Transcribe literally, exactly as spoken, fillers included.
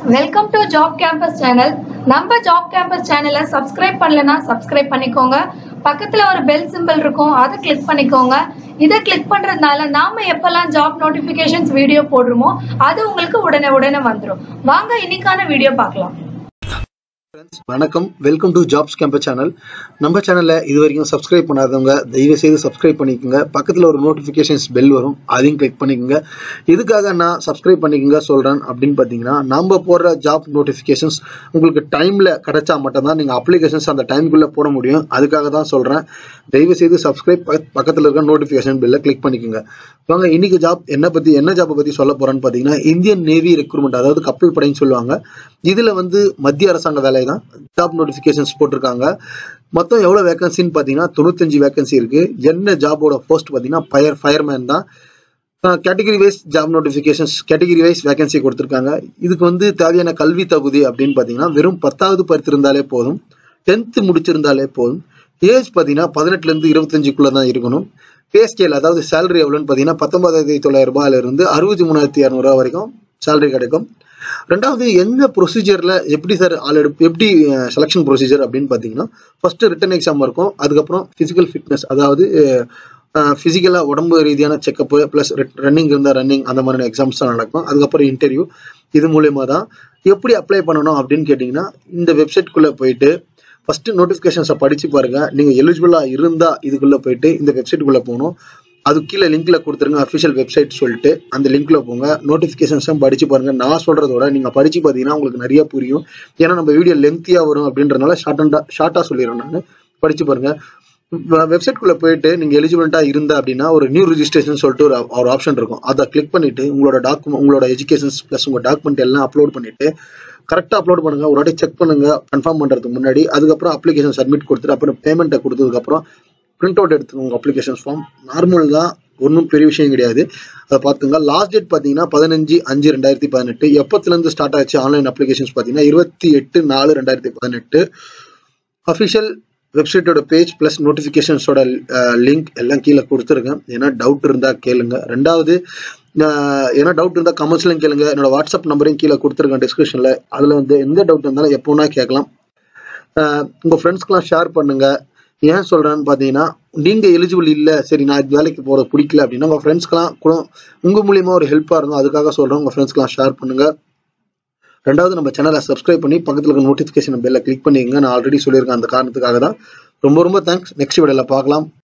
Welcome to Job Campus channel. நம்ம Job Campus channel subscribe பண்ணலனா subscribe பண்ணிக்கோங்க. பக்கத்துல ஒரு bell symbol இருக்கும், அதை click பண்ணிக்கோங்க. இதை click பண்றதுனால நாம எப்பலாம் job notifications வீடியோ போடுறோமோ அது உங்களுக்கு உடனே உடனே வந்துரும். வாங்க இன்னைக்கான வீடியோ பார்க்கலாம். வணக்கம், welcome to Jobs Campus channel. நம்ம சேனல்ல இது வரைக்கும் சப்ஸ்கிரைப் பண்ணாதவங்க தயவு செய்து சப்ஸ்கிரைப் பண்ணிக்கோங்க. பக்கத்துல ஒரு நோட்டிபிகேஷன்ஸ் பெல் வரும், அதையும் கிளிக் பண்ணிக்கோங்க. இதுக்காக நான் சப்ஸ்கிரைப் பண்ணிக்கோங்க சொல்றேன் அப்படின்னு பாத்தீங்கன்னா, நம்ம போடுற ஜாப் நோட்டிபிகேஷன்ஸ் உங்களுக்கு டைம்ல கிடைச்சா மட்டும்தான் நீங்க அப்ளிகேஷன்ஸ் அந்த டைமுக்குள்ள போட முடியும். அதுக்காக தான் சொல்றேன். தயவு செய்து சப்ஸ்கிரைப் பக்கத்துல இருக்க நோட்டிபிகேஷன் பெல்ல கிளிக் பண்ணிக்கோங்க. வாங்க இன்னைக்கு ஜாப் என்ன பத்தி என்ன ஜாப்பை பத்தி சொல்ல போறேன்னு பாத்தீங்கன்னா, இந்தியன் நேவி ரெக்ரூட்மெண்ட், அதாவது கப்பல் படைன்னு சொல்லுவாங்க. இதுல வந்து மத்திய அரசாங்க வேலை தான் ஜாப் நோட்டிபிகேஷன்ஸ் போட்டிருக்காங்க. மொத்தம் எவ்வளவு வேகன்சின்னு பாத்தீங்கன்னா தொண்ணூத்தஞ்சு வேகன்சி இருக்கு. என்ன ஜாபோட போஸ்ட் பாத்தீங்கன்னா ஃபயர் ஃபயர்மேன் தான். Category wise job notifications category wise vacancy கொடுத்திருக்காங்க. இதுக்கு வந்து தேவையான கல்வி தகுதி அப்படின்னு பாத்தீங்கன்னா வெறும் பத்தாவது படித்திருந்தாலே போதும், டென்த் முடிச்சிருந்தாலே போதும். ஏஜ் பாத்தீங்கன்னா பதினெட்டுல இருந்து இருபத்தஞ்சுக்குள்ள தான் இருக்கணும். பே ஸ்கேல், அதாவது சேலரி எவ்வளவுன்னு பாத்தீங்கன்னா பத்தொன்பதாயிரத்தி தொள்ளாயிரம் ரூபாயில இருந்து அறுபத்தி மூணாயிரத்தி இருநூறு ரூபாய் வரைக்கும் சேலரி கிடைக்கும். ரெண்டாவது, எந்த ப்ரொசீஜர்ல எப்படி சார் ஆள் எடுப்பு, எப்படி செலக்ஷன் ப்ரொசீஜர் அப்படின்னு பாத்தீங்கன்னா, ஃபர்ஸ்ட் ரிட்டன் எக்ஸாம் இருக்கும். அதுக்கப்புறம் பிசிக்கல் ஃபிட்னஸ், அதாவது பிசிக்கலா உடம்பு ரீதியான செக்அப் பிளஸ் ரன்னிங் இருந்தா ரன்னிங், அந்த மாதிரியான எக்ஸாம்ஸ் தான் நடக்கும். அதுக்கப்புறம் இன்டர்வியூ. இது மூலியமா தான். எப்படி அப்ளை பண்ணணும் அப்படின்னு கேட்டீங்கன்னா, இந்த வெப்சைட்குள்ள போயிட்டு ஃபர்ஸ்ட் நோட்டிபிகேஷன்ஸை படிச்சு பாருங்க. நீங்க எலிஜிபிளா இருந்தா இதுக்குள்ள போயிட்டு இந்த வெப்சைட்டுக்குள்ள போகணும். அது கீழே லிங்க்ல கொடுத்துருங்க, அஃபிஷியல் வெப்சைட் சொல்லிட்டு அந்த லிங்க்ல போங்க. நோட்டிபிகேஷன்ஸும் படிச்சு பாருங்க. நான் சொல்றதோட நீங்க படிச்சு பாத்தீங்கன்னா உங்களுக்கு நிறைய புரியும். ஏன்னா நம்ம வீடியோ லென்த்தியா வரும் அப்படின்றதுனால ஷார்ட் அண்டா ஷார்ட்டா சொல்லிடுறேன். நான் படிச்சு பாருங்க. வெப்சைட்குள்ள போயிட்டு நீங்க எலிஜிபிலிட்டா இருந்தா அப்படின்னா ஒரு நியூ ரிஜிஸ்ட்ரேஷன் சொல்லிட்டு ஒரு ஒரு ஆப்ஷன் இருக்கும். அதை கிளிக் பண்ணிட்டு உங்களோட டாக்குமெண்ட், உங்களோட எஜுகேஷன்ஸ் பிளஸ் உங்க டாக்குமெண்ட் எல்லாம் அப்லோட் பண்ணிட்டு கரெக்டா அப்லோட் பண்ணுங்க. ஒரு வாட்டி செக் பண்ணுங்க கன்ஃபார்ம் பண்றதுக்கு முன்னாடி. அதுக்கப்புறம் அப்ளிகேஷன் சப்மிட் கொடுத்துட்டு அப்புறம் பேமெண்ட்டை கொடுத்ததுக்கு அப்புறம் பிரிண்ட் அவுட் எடுத்துக்கோங்க. அப்ளிகேஷன் ஃபார்ம் நார்மல் தான், ஒன்றும் பெரிய விஷயம் கிடையாது. அதை பார்த்துங்க. லாஸ்ட் டேட் பார்த்தீங்கன்னா பதினஞ்சு அஞ்சு ரெண்டாயிரத்தி பதினெட்டு. எப்பத்துல இருந்து ஸ்டார்ட் ஆச்சு ஆன்லைன் அப்ளிகேஷன்ஸ் பார்த்தீங்கன்னா இருபத்தி எட்டு நாலு ரெண்டாயிரத்தி பதினெட்டு. அஃபிஷியல் வெப்சைட்டோட பேஜ் பிளஸ் நோட்டிபிகேஷன்ஸோட லிங்க் எல்லாம் கீழே கொடுத்துருக்கேன். ஏன்னா டவுட் இருந்தா கேளுங்க. ரெண்டாவது, ஏன்னா டவுட் இருந்தா கமெண்ட்ஸ்லையும் கேளுங்க. என்னோட வாட்ஸ்அப் நம்பரையும் கீழே கொடுத்துருக்கேன் டிஸ்கிரிப்ஷன்ல. அதுல வந்து எந்த டவுட் இருந்தாலும் எப்போனா கேட்கலாம். உங்க ஃப்ரெண்ட்ஸ்க்கெல்லாம் ஷேர் பண்ணுங்க. ஏன் சொல்றேன்னு பாத்தீங்கன்னா, நீங்க எலிஜிபிள் இல்ல, சரி நான் இது வேலைக்கு போறது பிடிக்கல அப்படின்னா உங்க ஃப்ரெண்ட்ஸ்க்கெல்லாம் கூட உங்க மூலியமா ஒரு ஹெல்ப்பா இருக்கும். அதுக்காக சொல்றேன், உங்க ஃப்ரெண்ட்ஸ்க்கெல்லாம் ஷேர் பண்ணுங்க. ரெண்டாவது, நம்ம சேனலை சப்ஸ்கிரைப் பண்ணி பக்கத்துல இருக்க நோட்டிபிகேஷன் பெல்ல கிளிக் பண்ணிக்கங்க. நான் ஆல்ரெடி சொல்லியிருக்கேன், அந்த காரணத்துக்காக தான். ரொம்ப ரொம்ப தேங்க்ஸ். நெக்ஸ்ட் வீடியோல பார்க்கலாம்.